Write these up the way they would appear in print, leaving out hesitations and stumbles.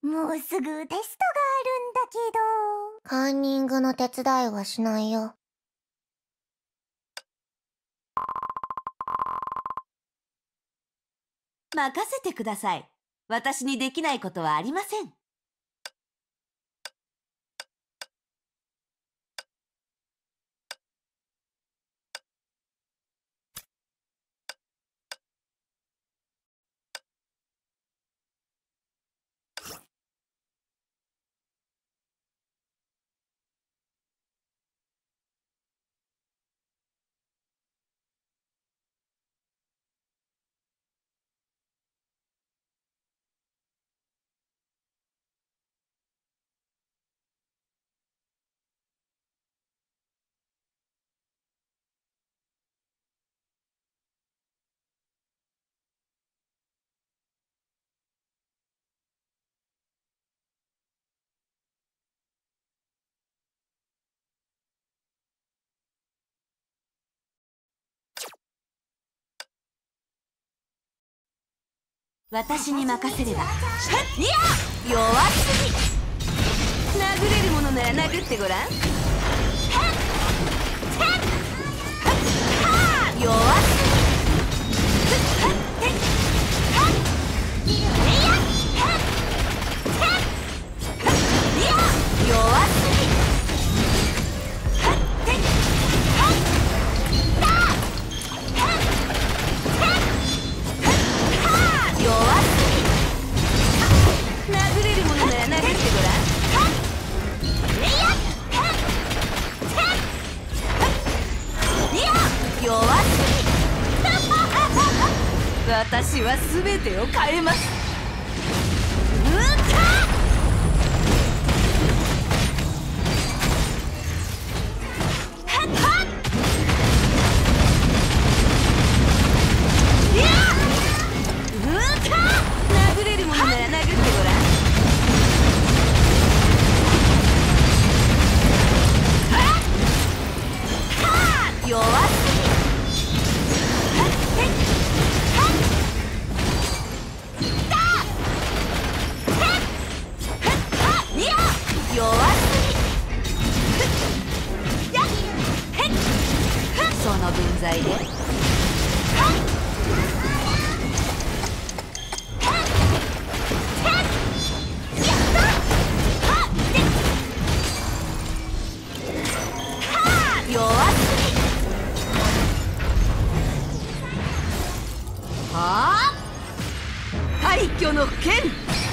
もうすぐテストがあるんだけど。 カンニングの手伝いはしないよ。 任せてください。私にできないことはありません。私に任せれば。いや、弱すぎ。殴れるものなら殴ってごらん。弱すぎ。弱すぎ。殴れるものなら殴ってごらん。弱すぎ。私は全てを変えます。殴れるものなら殴ってごらん。弱すぎ。弱すぎ。その分際で。弱すぎ。はあ、廃墟の剣。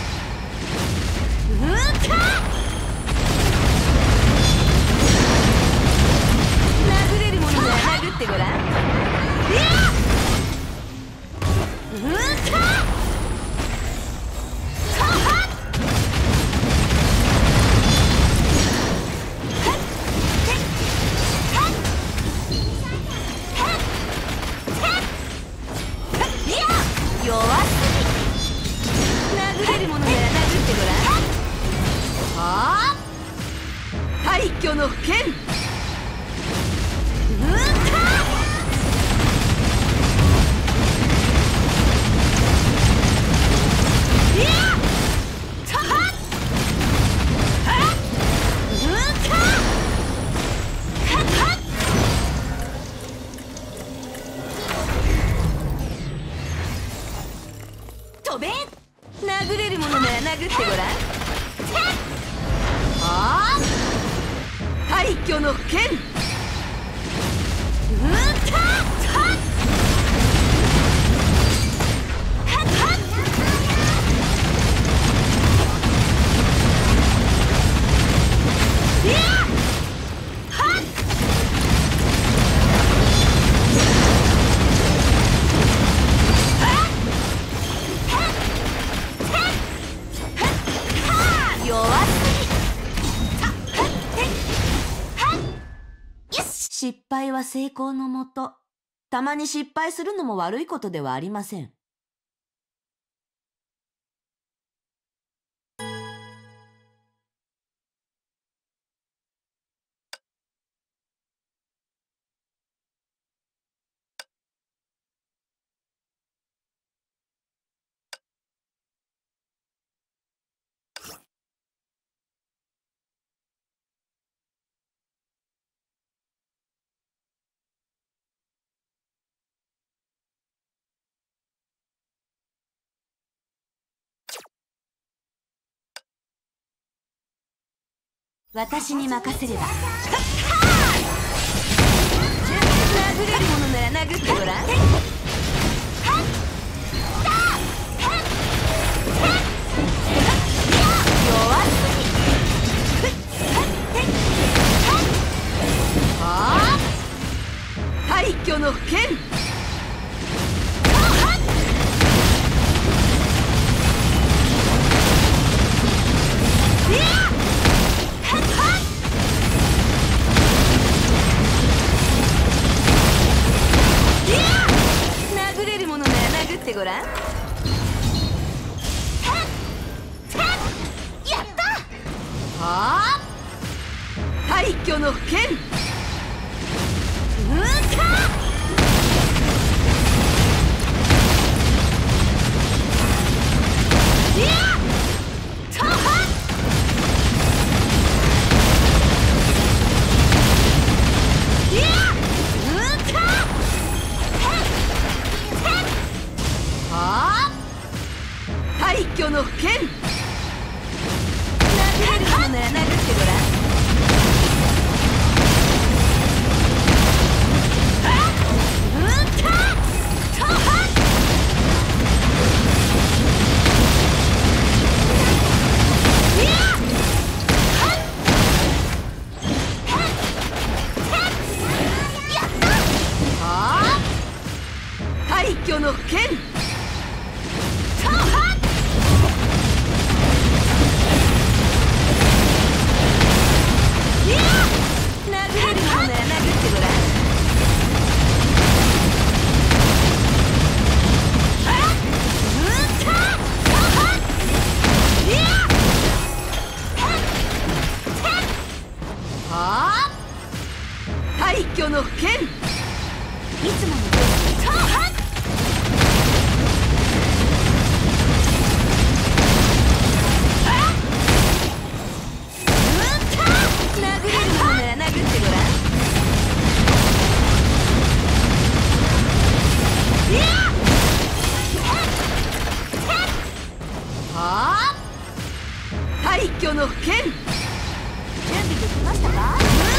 殴れるものなら殴ってごらん。弱すぎ。殴れるものなら殴ってごらん。はあ、廃墟の剣。飛べ。殴れるものなら殴ってごらん。はあ、廃墟の剣。弱すぎ。失敗は成功のもと。たまに失敗するのも悪いことではありません。 私に任せれば。殴れるものなら殴ってごらん。弱すぎ。廃墟の剣。殴れるものなら殴ってごらん。やった。廃墟の剣。廃墟の剣。殴れるものなら殴ってごらん。廃墟の剣。殴れるものなら殴ってごらん。廃墟の剣。いつもの殴れるものなら殴ってごらん。廃墟の剣。準備できましたか？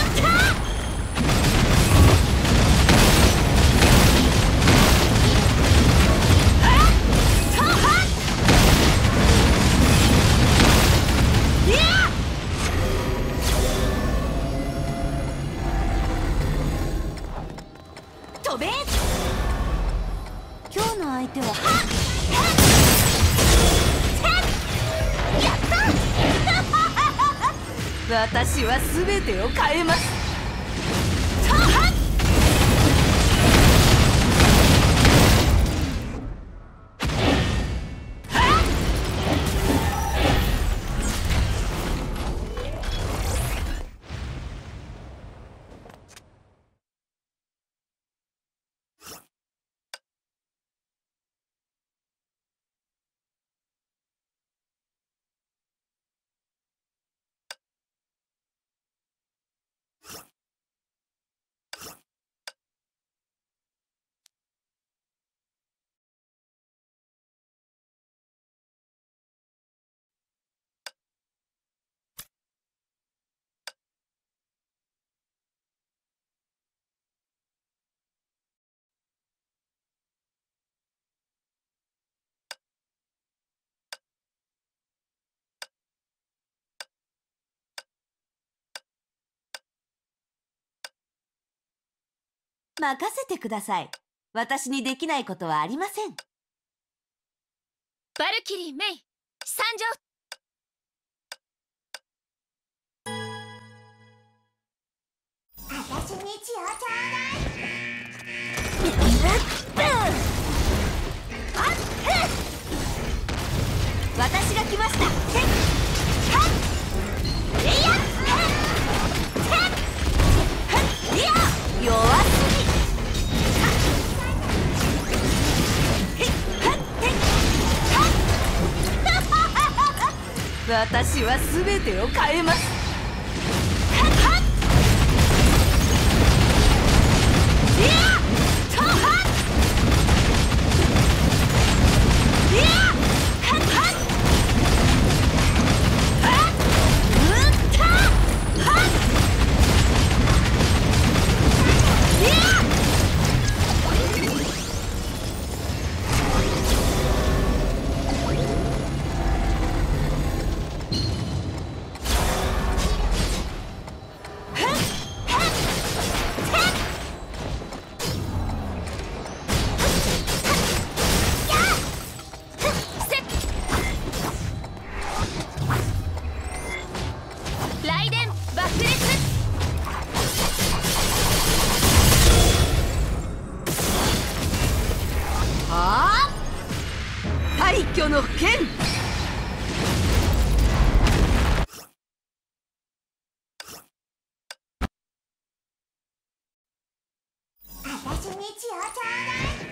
飛べ。今日の相手はやった私は全てを変えます。任せてください。私にできないことはありません。 バルキリー・メイ参上。 私に血をちょ私が来ました。弱すぎ。私は全てを変えます。 廃墟の剣。 私に血をちょう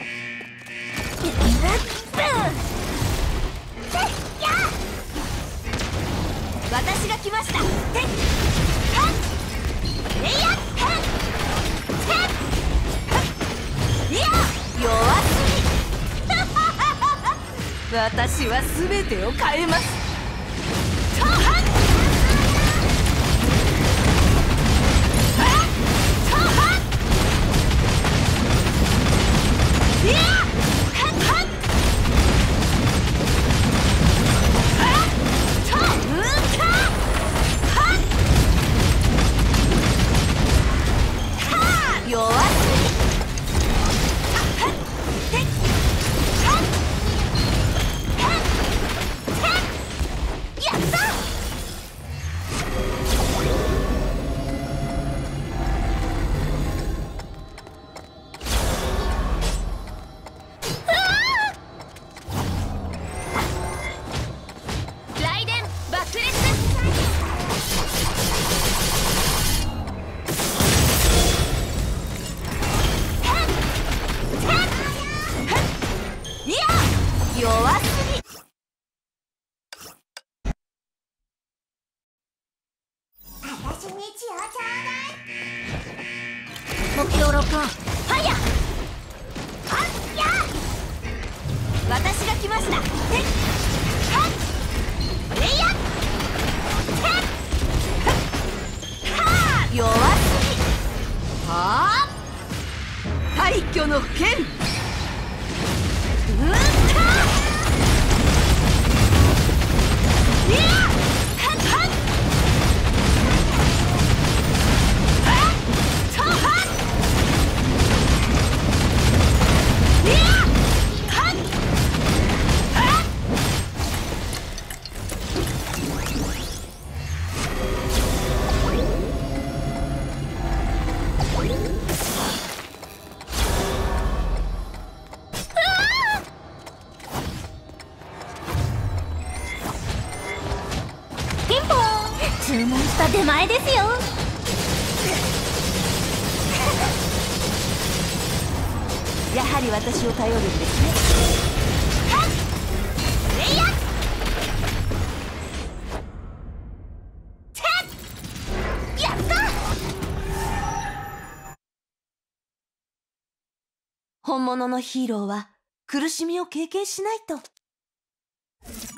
私が来ました。弱すぎ。私は全てを変えます。弱すぎ。やった。 雷電爆裂。 弱すぎ。 私に血をちょう目標ロックオン。ファイヤー。 私が来ました。弱すぎ。はあ、廃墟の剣。 ピンポーン。注文した出前ですよ。 やはり私を頼るんですね。 やった。 本物のヒーローは苦しみを経験しないと。